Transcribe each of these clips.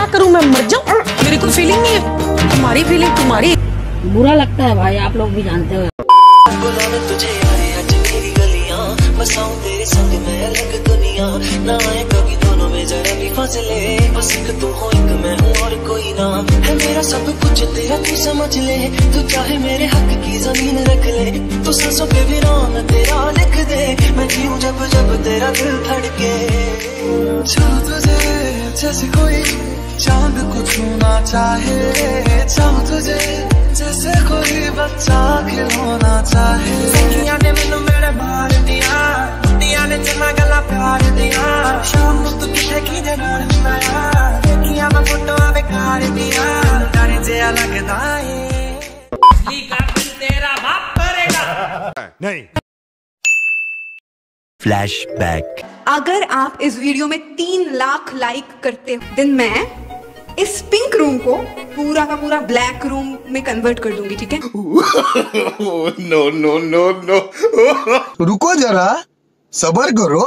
करूं मैं, मर जाऊं? मेरी कोई फीलिंग नहीं है, तुम्हारी फीलिंग तुम्हारी। बुरा लगता है भाई, आप लोग भी जानते हो। तुझे यारे आज मेरी गलियां, बसाऊं तेरे संग मैं अलग दुनिया, ना आए कभी दोनों में जरा भी फासले, बस एक तू हो एक मैं हूँ और कोई ना, है मेरा सब कुछ तेरा तू समझ ले, तू चाहे मेरे हक की जमीन रख ले, तू सांसों पे भी नाम तेरा लिख दे, मैं जीऊं जब जब तेरा दिल धड़के। चाहूं तुझे जैसे कोई चांद को छूना चाहे, चाहूं तुझे जैसे कोई बच्चा खिलौना चाहे। सखिया ने मैनू मेरे मार दिया, दुनिया ने चला गला प्यार दिया, शाम तू किथे की जगाड़ हुंदा यार, देखिया मैं फोटोआं बेकार दिया, डर जिहा लगदा है असली का दिल तेरा बाप करेगा नहीं। फ्लैशबैक। अगर आप इस वीडियो में 3 लाख लाइक करते हो दिन मैं इस पिंक रूम को पूरा का पूरा ब्लैक रूम में कन्वर्ट कर दूंगी, ठीक है? नो नो नो नो रुको जरा, सब्र करो।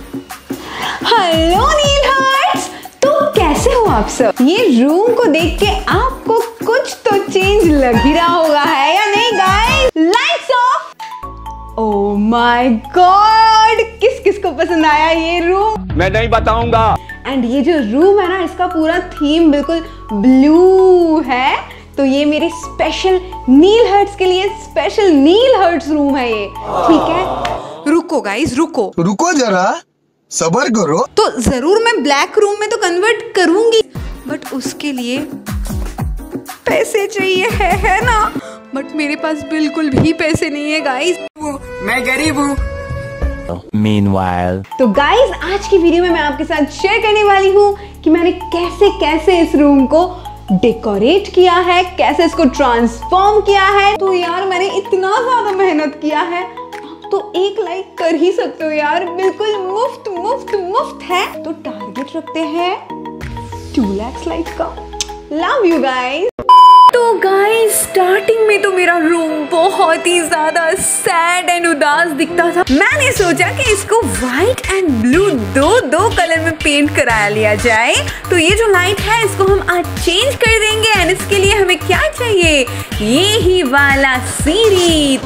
हेलो नील हार्ट्स, तो कैसे हो आप सब? ये रूम को देख के आपको कुछ तो चेंज लग ही रहा होगा, है या नहीं guys? Lights off. Oh my god, किस किस को पसंद आया ये रूम? मैं नहीं बताऊंगा। एंड ये जो रूम है ना, इसका पूरा थीम बिल्कुल ब्लू है, तो ये मेरे स्पेशल नील हर्ट्स के लिए स्पेशल नील हर्ट्स रूम है ये, ठीक है? रुको गाइस, रुको जरा, सब्र करो। तो जरूर मैं ब्लैक रूम में तो कन्वर्ट करूंगी, बट उसके लिए पैसे चाहिए है ना? बट मेरे पास बिल्कुल भी पैसे नहीं है गाइस, मैं गरीब हूँ। Meanwhile, तो गाइस आज की वीडियो में मैं आपके साथ शेयर करने वाली हूँ कि मैंने कैसे कैसे इस रूम को डेकोरेट किया है, कैसे इसको ट्रांसफॉर्म किया है। तो यार मैंने इतना ज्यादा मेहनत किया है, आप तो एक लाइक कर ही सकते हो यार, बिल्कुल मुफ्त मुफ्त मुफ्त है। तो टारगेट रखते हैं 2 लाख लाइक का। Love you guys. तो गाइस स्टार्टिंग में तो मेरा रूम बहुत ही ज्यादा सैड एंड उदास दिखता था। मैंने सोचा कि इसको व्हाइट एंड ब्लू दो कलर में पेंट करा लिया जाए। तो ये जो लाइट है इसको हम आज चेंज कर देंगे, एंड इसके लिए हमें क्या चाहिए, ये ही वाला सीरीज।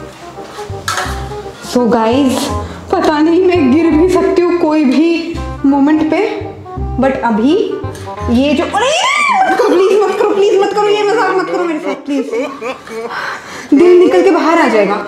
सो गाइस पता नहीं मैं गिर भी सकती हूँ कोई भी मोमेंट पे, बट अभी ये जो प्लीज मत करो, ये मजाक मत करो मेरे साथ प्लीज, दिल निकल के बाहर आ जाएगा।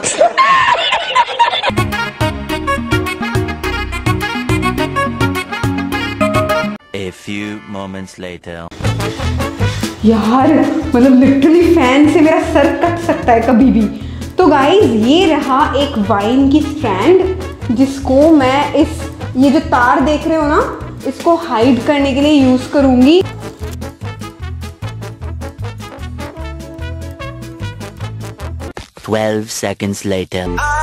a few moments later. यार मतलब लिटरली फैन से मेरा सर कट सकता है कभी भी। तो गाइस ये रहा एक वाइन की स्ट्रैंड, जिसको मैं ये जो तार देख रहे हो ना, इसको हाइड करने के लिए यूज करूंगी। Twelve seconds later.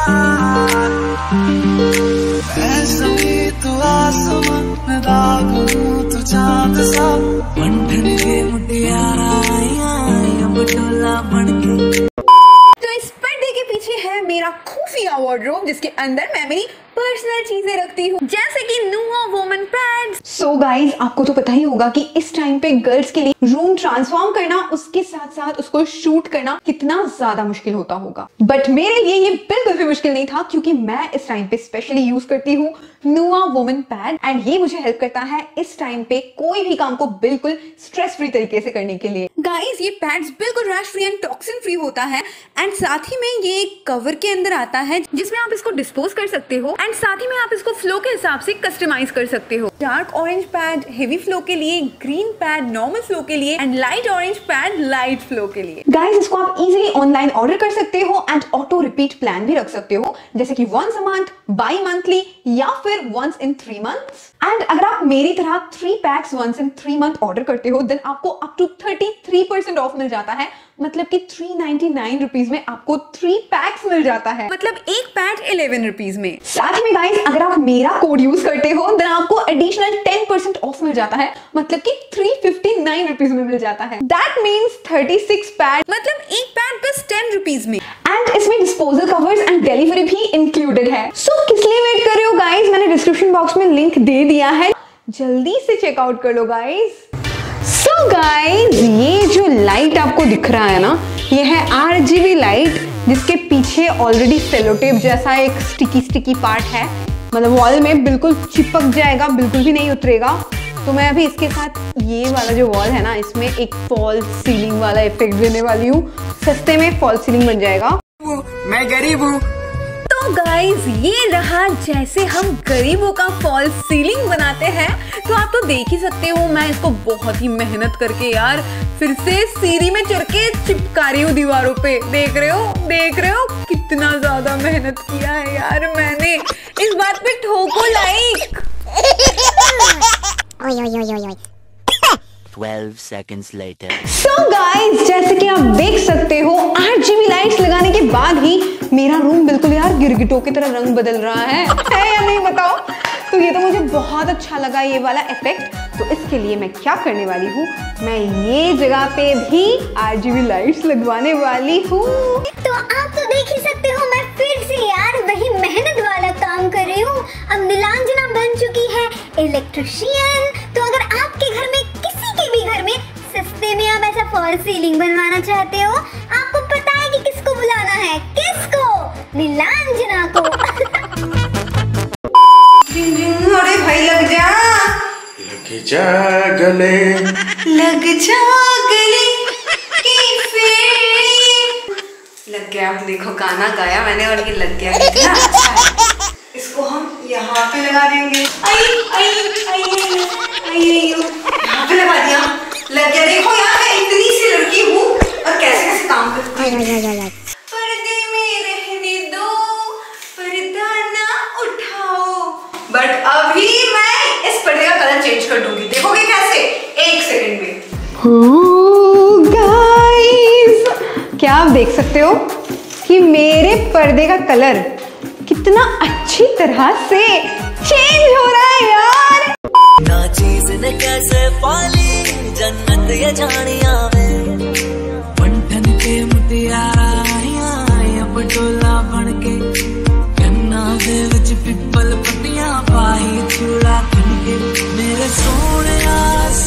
तू आसमां मैं दागू तू चांद सा, बंधन के मुटियारा आया बटोला बनके। तो इस पर्दे के पीछे है मेरा खुफिया वार्डरोब, जिसके अंदर मैं मेरी पर्सनल चीजें रखती हूँ, जैसे कि नुआ वुमन पैड्स। सो गाइज आपको तो पता ही होगा कि इस टाइम पे गर्ल्स के लिए रूम ट्रांसफॉर्म करना, उसके साथ साथ उसको शूट करना कितना ज्यादा मुश्किल होता होगा। बट मेरे लिए ये बिल्कुल भी मुश्किल नहीं था, क्योंकि मैं इस टाइम पे स्पेशली यूज करती हूँ नुआ वुमन पैड, एंड ये मुझे हेल्प करता है इस टाइम पे कोई भी काम को बिल्कुल स्ट्रेस फ्री तरीके से करने के लिए। गाइज ये पैड्स बिल्कुल rash free and toxin free होता है, एंड साथ ही में ये एक कवर के अंदर आता है जिसमें आप इसको डिस्पोज कर सकते हो, एंड साथ ही में आप इसको फ्लो के हिसाब से कस्टमाइज कर सकते हो। Dark orange pad heavy flow के लिए, ग्रीन पैड नॉर्मल फ्लो के लिए, and light orange pad light flow के लिए। गाइज इसको आप इजीली ऑनलाइन ऑर्डर कर सकते हो, एंड ऑटो रिपीट प्लान भी रख सकते हो, जैसे कि once a month, bimonthly, या फिर वंस इन 3 months। एंड अगर आप मेरी तरह 3 packs once in 3 month order करते हो, देन आपको अप टू 33% ऑफ मिल जाता है, मतलब कि 399 रुपीज में आपको 3 पैक्स मिल जाता है, मतलब एक पैक 11 रुपीज में। साथ में गाइस अगर आप मेरा कोड यूज करते हो, देन आपको एडिशनल 10% ऑफ मिल जाता है, मतलब कि 359 रुपीज में मिल जाता है। दैट मीन्स 36 पैड, मतलब एक पैड बस 10 रुपीज में, एंड इसमें डिस्पोजल कवर्स एंड डिलीवरी भी इंक्लूडेड है। सो किस लिए वेट कर रहे हो गाइस, मैंने डिस्क्रिप्शन बॉक्स में लिंक दे दिया है, जल्दी से चेकआउट कर लो गाइस। सो सो गाइज, ये जो लाइट आपको दिख रहा है ना, ये है RGB लाइट, जिसके पीछे ऑलरेडी सेलोटेप जैसा एक स्टिकी पार्ट है, मतलब वॉल में बिल्कुल चिपक जाएगा, बिल्कुल भी नहीं उतरेगा। तो मैं अभी इसके साथ ये वाला जो वॉल है ना, इसमें एक फॉल्स सीलिंग वाला इफेक्ट देने वाली हूँ। सस्ते में फॉल्स सीलिंग बन जाएगा। मैं गरीब हूँ। तो गाइज, ये रहा जैसे हम गरीबों का फॉल्स सीलिंग बनाते हैं। तो आप तो देख ही सकते हो, मैं इसको बहुत ही मेहनत करके यार फिर से सीढ़ी में चढ़ के चिपका रही हूँ दीवारों पे। देख रहे हो कितना ज्यादा मेहनत किया है यार मैंने। इस बात पे ठोको like. 12 seconds later. So guys, जैसे कि आप देख सकते हो, RGB लाइट्स लगाने के बाद ही मेरा रूम बिल्कुल यार गिरगिटों की तरह रंग बदल रहा है या नहीं बताओ? तो ये तो मुझे बहुत अच्छा लगा ये वाला इफेक्ट। तो इसके लिए मैं क्या करने वाली हूँ, मैं ये जगह पे भी RGB लाइट्स लगवाने वाली हूँ। तो आप तो देख ही सकते हो, मैं फिर से यार वही मेहनत वाला काम कर रही हूँ। अब नीलांजना बन चुकी है इलेक्ट्रिशियन। तो अगर आपके घर में, किसी के भी घर में सस्ते में आप ऐसा फॉल्स सीलिंग बनवाना चाहते हो, आपको पता है कि किसको बुलाना है? किसको? नीलांजना को। अरे भाई लग जा गले, लग जा गले की फेरी। लग गया। देखो गाना गाया मैंने और ये लग गया। कितना अच्छा है। इसको हम यहाँ पे लगा देंगे। यहाँ पे लगा दिया, लग गया। देखो यार, मैं इतनी सी लड़की हूँ और कैसे कैसे काम करती हूँ। पर्दे में रहने दो, पर्दा ना उठाओ। बट अभी मैं इस पर्दे का कलर चेंज कर दूंगी। देखोगे कैसे? 1 सेकंड में। गाइस, क्या आप देख सकते हो कि मेरे पर्दे का कलर कितना अच्छी तरह से चेंज हो रहा है यार। ना चीज ने कैसे पाली जन्नत ये जानिया में, पंठन के मुटियारा आया पटोला बन के, कन्ना दे विच पिपल पट्टियां पाई चूड़ा के, मेरे सोनिया।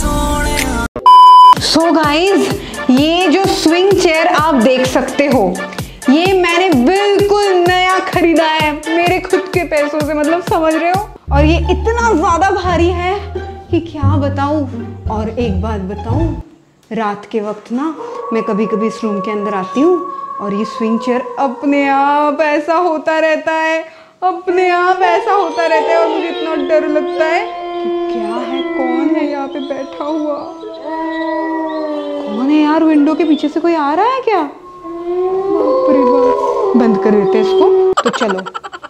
सो गाइज, ये जो स्विंग चेयर आप देख सकते हो, ये मैंने बिल्कुल नया खरीदा है मेरे खुद के पैसों से, मतलब समझ रहे हो। और ये इतना ज्यादा भारी है कि क्या बताऊं। और एक बात बताऊं, रात के वक्त ना मैं कभी कभी इस रूम के अंदर आती हूँ और ये स्विंग चेयर अपने आप ऐसा होता रहता है, अपने आप ऐसा होता रहता है। और मुझे इतना डर लगता है कि क्या है, कौन है यहाँ पे बैठा हुआ, कौन है यार? विंडो के पीछे से कोई आ रहा है क्या? बाप रे बाप। बंद कर देते हैं इसको। तो चलो।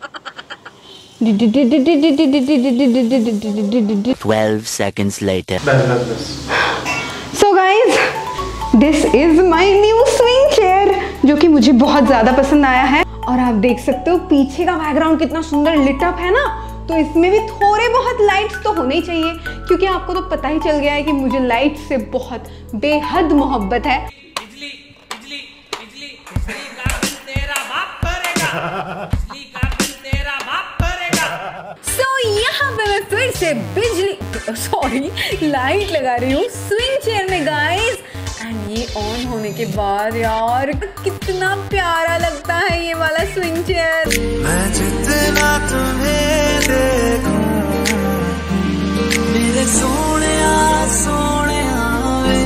12 seconds later. So guys, this is my new swing chair, जो कि मुझे बहुत ज्यादा पसंद आया है। और आप देख सकते हो पीछे का बैकग्राउंड कितना सुंदर लिट अप है ना। तो इसमें भी थोड़े बहुत लाइट्स तो होने ही चाहिए, क्योंकि आपको तो पता ही चल गया है कि मुझे लाइट से बहुत बेहद मोहब्बत है। बिजली बिजली बिजली बिजली का बिल तेरा बाप भरेगा, बिजली का बिल तेरा बाप भरेगा। So यहाँ पे मैं फिर से लाइट लगा रही हूँ स्विंग चेयर में गाइस। एंड ये ऑन होने के बाद यार कितना प्यारा लगता है ये वाला स्विंग चेयर। मैं जितना तुम्हें देखूं, मेरे सोनिया वे,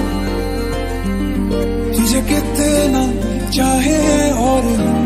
तुझे कितना चाहे और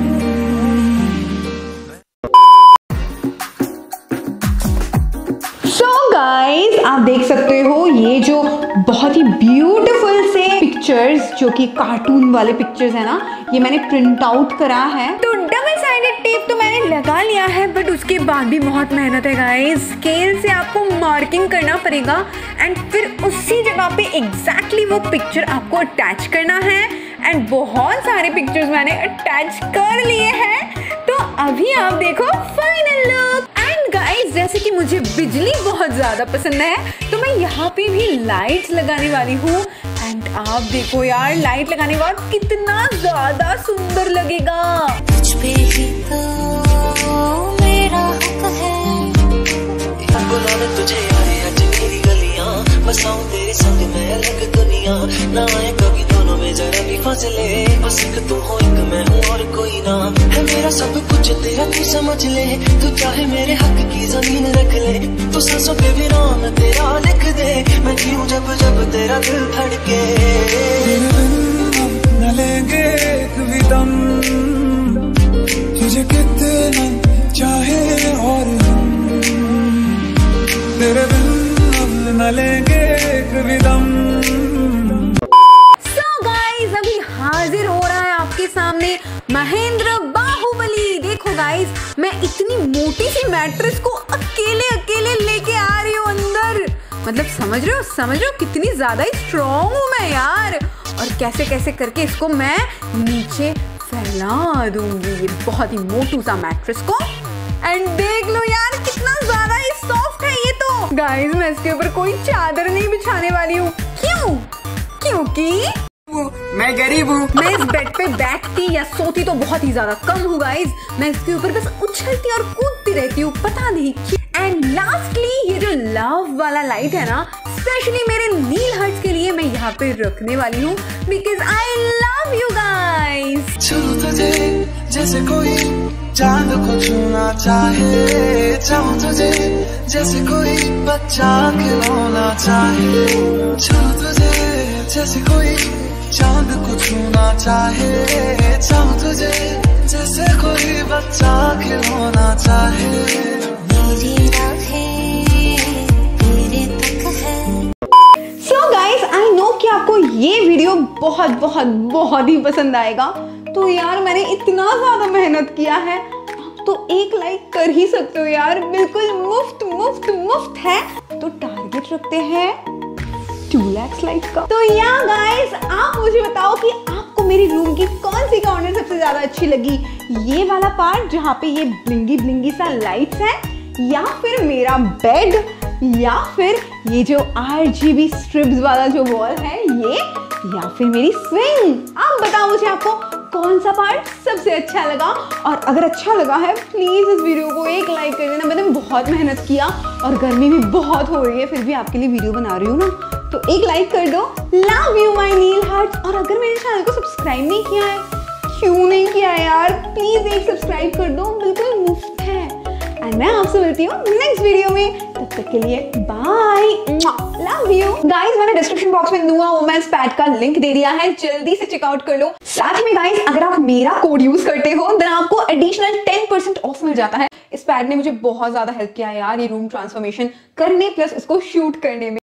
गाइस, आप देख सकते हो ये जो बहुत ही ब्यूटीफुल से पिक्चर्स, जो कि कार्टून वाले पिक्चर्स है ना, ये मैंने प्रिंट आउट करा है। तो डबल साइडेड टेप तो मैंने लगा लिया है, बट उसके बाद भी बहुत मेहनत है गाइस। स्केल से आपको मार्किंग करना पड़ेगा एंड फिर उसी जगह पे एग्जैक्टली वो पिक्चर आपको अटैच करना है। एंड बहुत सारे पिक्चर्स मैंने अटैच कर लिए हैं। तो अभी आप देखो फाइनल लुक। एंड गाइस, जैसे कि मुझे बिजली बहुत ज्यादा पसंद है, तो मैं यहाँ पे भी लाइट्स लगाने वाली हूँ। एंड आप देखो यार, लाइट लगाने के बाद कितना ज्यादा सुंदर लगेगा। तुझ पे ही तो मेरा हक है, बुलाने तुझे आए आज मेरी गलियां, बसाऊं तेरे संग मैं अलग दुनिया। दुनिया, ना आए कभी दोनों में जरा भी फासले, बस एक तू हो एक मैं हूँ और कोई ना, है मेरा सब कुछ तेरा तू समझ ले, तू चाहे मेरे हक की जमीन रख ले, तू सांसों पे भी नाम तेरा लिख दे, मैं जीऊं जब जब तेरा दिल धड़के। न लेंगे एक भी दम, तुझे कितना चाहे और हम, तेरे बिन न लेंगे एक भी दम। So guys, अभी हाजिर हो रहा है आपके सामने महेंद्र बाहुबली। देखो गाइस, मैं इतनी मोटी सी मैट्रेस को अकेले अकेले लेके आ रही हूँ अंदर। मतलब समझ रहे हो कितनी ज्यादा ही स्ट्रॉन्ग हूँ मैं यार। और कैसे कैसे करके इसको मैं नीचे फैला दूंगी, ये बहुत ही मोटू सा मैट्रेस को। एंड देख लो यार कितना ज्यादा ही सॉफ्ट है ये तो। गाइस, मैं इसके ऊपर कोई चादर नहीं बिछाने वाली हूँ। क्यों? क्योंकि मैं गरीब हूँ। मैं इस बेड पे बैठती या सोती तो बहुत ही ज्यादा कम हूँ गाइस। मैं इसके ऊपर बस उछलती और कूदती रहती हूँ, पता नहीं क्यों। एंड लास्टली ये जो लव वाला लाइट है ना, स्पेशली मेरे नील हर्ट्स के लिए मैं यहाँ पे रखने वाली हूँ, because I love you guys. छू तुझे जैसे कोई चांद को छूना चाहे, चाहूं तुझे जैसे कोई बच्चा खिलौना चाहे, छू तुझे जैसे कोई चांद को छूना चाहे, चाहूं तुझे जैसे कोई बच्चा खिलौना चाहे, मेरी राहें तेरे तक है। So guys, I know कि आपको ये वीडियो बहुत बहुत बहुत ही पसंद आएगा। तो यार मैंने इतना ज्यादा मेहनत किया है, आप तो एक लाइक कर ही सकते हो यार, बिल्कुल मुफ्त मुफ्त मुफ्त है। तो टारगेट रखते हैं 2 लाख लाइक्स का। तो या गाइस, आप मुझे बताओ कि आपको मेरी रूम की कौन सी कॉर्नर सबसे ज्यादा अच्छी लगी। ये वाला पार्ट जहाँ पे ये ब्लिंगी ब्लिंगी सा लाइट्स है, या फिर मेरा बेड, या फिर ये जो RGB स्ट्रिप्स वाला जो वॉल है ये, या फिर मेरी स्विंग। आप बताओ मुझे आपको कौन सा पार्ट सबसे अच्छा लगा। और अगर अच्छा लगा है प्लीज इस वीडियो को एक लाइक कर देना। मैंने बहुत मेहनत किया और गर्मी भी बहुत हो रही है, फिर भी आपके लिए वीडियो बना रही हूँ ना, तो एक लाइक कर दो। लव यू माय नील हार्ट्स। और अगर मेरे चैनल को सब्सक्राइब नहीं किया है, क्यों नहीं किया है यार, प्लीज एक सब्सक्राइब कर दो, बिल्कुल मुफ्त है। एंड मैं आपसे मिलती हूँ नेक्स्ट वीडियो में, तब तक के लिए बाय, लव यू गाइस। मैंने डिस्क्रिप्शन बॉक्स में नुआ वुमेन्स पैड का लिंक दे दिया है, जल्दी से चेकआउट कर लो। साथ में गाइस, अगर आप मेरा कोड यूज करते हो देन आपको एडिशनल 10% ऑफ मिल जाता है। इस पैड ने मुझे बहुत ज्यादा हेल्प किया है यार, ये रूम ट्रांसफॉर्मेशन करने प्लस इसको शूट करने में।